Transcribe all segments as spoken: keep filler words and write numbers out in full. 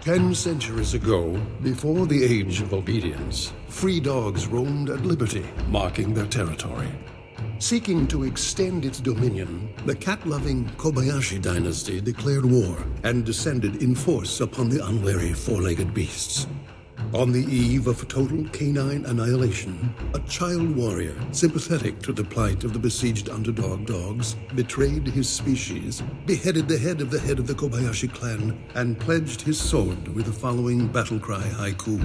Ten centuries ago, before the age of obedience, free dogs roamed at liberty, marking their territory. Seeking to extend its dominion, the cat-loving Kobayashi dynasty declared war and descended in force upon the unwary four-legged beasts. On the eve of total canine annihilation, a child warrior, sympathetic to the plight of the besieged underdog dogs, betrayed his species, beheaded the head of the head of the Kobayashi clan, and pledged his sword with the following battle cry haiku.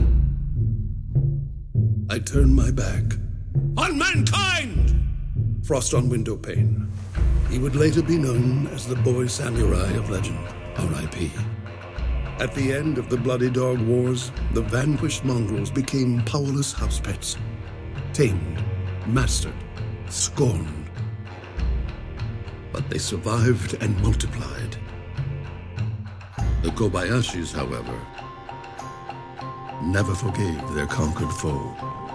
I turn my back on mankind! Frost on window pane. He would later be known as the boy samurai of legend, R I P At the end of the Bloody Dog Wars, the vanquished mongrels became powerless house pets, tamed, mastered, scorned. But they survived and multiplied. The Kobayashis, however, never forgave their conquered foe.